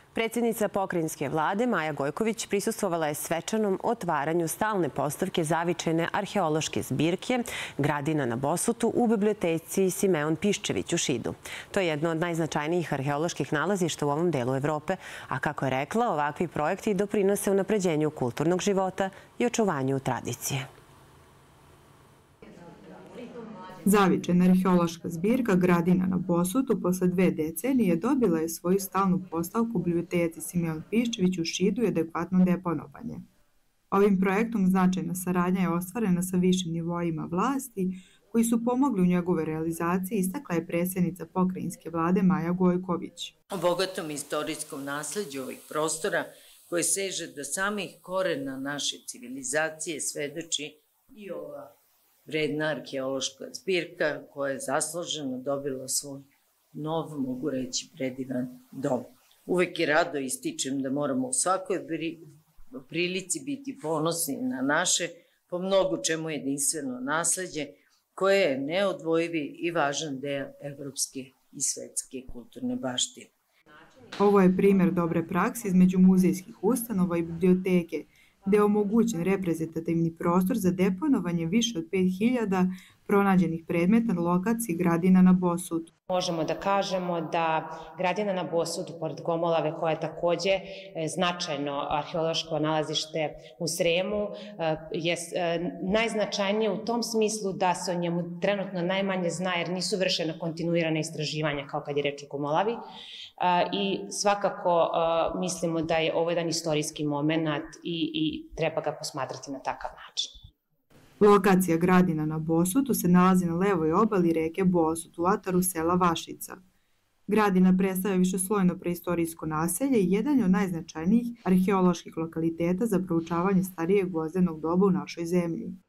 Predsjednica pokrajinske vlade Maja Gojković prisustvovala je svečanom otvaranju stalne postavke zavičajne arheološke zbirke Gradina na Bosutu u biblioteci Simeon Piščević u Šidu. To je jedno od najznačajnijih arheoloških nalazišta u ovom delu Evrope, a kako je rekla, ovakvi projekti doprinose unapređenju kulturnog života i očuvanju tradicije. Zavičajna arheološka zbirka Gradina na Bosutu posle 2 decenije dobila je svoju stalnu postavku u biblioteci Simeon Piščević u Šidu i adekvatno deponovanje. Ovim projektom značajna saradnja je ostvarena sa višim nivoima vlasti koji su pomogli u njegove realizaciji, istakla je predsjednica pokrajinske vlade Maja Gojković. O bogatom istorijskom nasleđu ovih prostora koje seže do samih korena naše civilizacije svedoči i ova vredna arheološka zbirka koja je zasluženo dobila svoj nov, mogu reći, predivan dom. Uvek je rado ističem da moramo u svakoj prilici biti ponosni na naše, po mnogo čemu jedinstveno nasleđe, koje je neodvojivi i važan deo evropske i svetske kulturne baštine. Ovo je primjer dobre prakse između muzejskih ustanova i biblioteke, gde je omogućen reprezentativni prostor za deponovanje više od 5000 pronađenih predmeta na lokaciji Gradina na Bosutu. Možemo da kažemo da Gradina na Bosutu, pored Gomolave, koja je takođe značajno arheološko nalazište u Sremu, je najznačajnije u tom smislu da se o njemu trenutno najmanje zna, jer nisu vršena kontinuirana istraživanja kao kad je reč o Gomolavi. I svakako mislimo da je ovo jedan istorijski moment i treba ga posmatrati na takav način. Lokacija Gradina na Bosutu se nalazi na levoj obali reke Bosut u ataru sela Vašica. Gradina predstavlja višeslojno preistorijsko naselje i jedan je od najznačajnijih arheoloških lokaliteta za proučavanje starijeg vodenog doba u našoj zemlji.